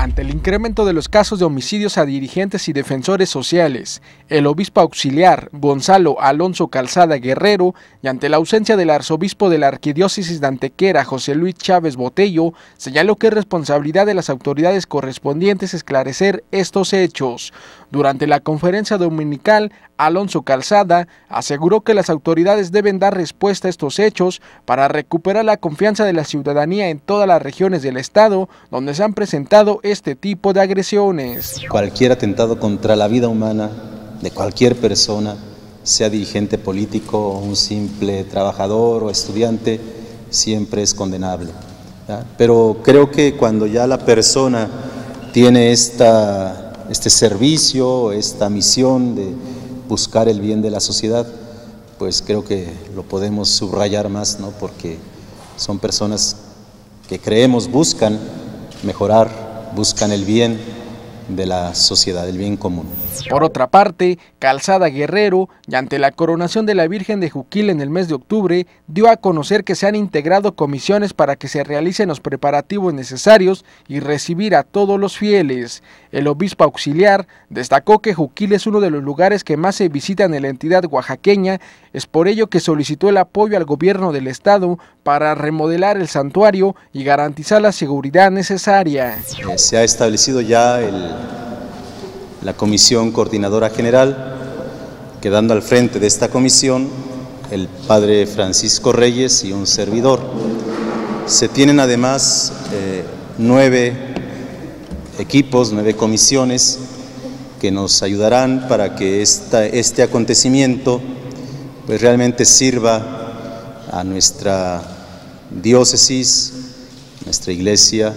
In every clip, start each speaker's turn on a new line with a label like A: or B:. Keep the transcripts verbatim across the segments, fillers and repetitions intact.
A: Ante el incremento de los casos de homicidios a dirigentes y defensores sociales, el obispo auxiliar Gonzalo Alonso Calzada Guerrero y ante la ausencia del arzobispo de la arquidiócesis de Antequera, José Luis Chávez Botello, señaló que es responsabilidad de las autoridades correspondientes esclarecer estos hechos. Durante la conferencia dominical, Alonso Calzada aseguró que las autoridades deben dar respuesta a estos hechos para recuperar la confianza de la ciudadanía en todas las regiones del estado donde se han presentado este tipo de agresiones.
B: Cualquier atentado contra la vida humana de cualquier persona, sea dirigente político, un simple trabajador o estudiante, siempre es condenable, ¿ya? Pero creo que cuando ya la persona tiene esta, este servicio, esta misión de buscar el bien de la sociedad, pues creo que lo podemos subrayar más, ¿no? Porque son personas que creemos buscan mejorar, buscan el bien de la sociedad, el bien común.
A: Por otra parte, Calzada Guerrero, y ante la coronación de la Virgen de Juquila en el mes de octubre, dio a conocer que se han integrado comisiones para que se realicen los preparativos necesarios y recibir a todos los fieles. El obispo auxiliar destacó que Juquila es uno de los lugares que más se visitan en la entidad oaxaqueña, es por ello que solicitó el apoyo al gobierno del estado para remodelar el santuario y garantizar la seguridad necesaria.
B: Eh, se ha establecido ya el, la Comisión Coordinadora General, quedando al frente de esta comisión el padre Francisco Reyes y un servidor. Se tienen además eh, nueve equipos, nueve comisiones que nos ayudarán para que esta, este acontecimiento pues realmente sirva a nuestra diócesis, nuestra iglesia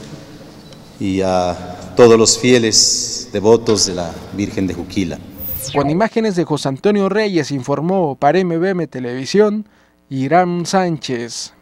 B: y a todos los fieles devotos de la Virgen de Juquila.
A: Con imágenes de José Antonio Reyes informó para M B M Televisión, Irán Sánchez.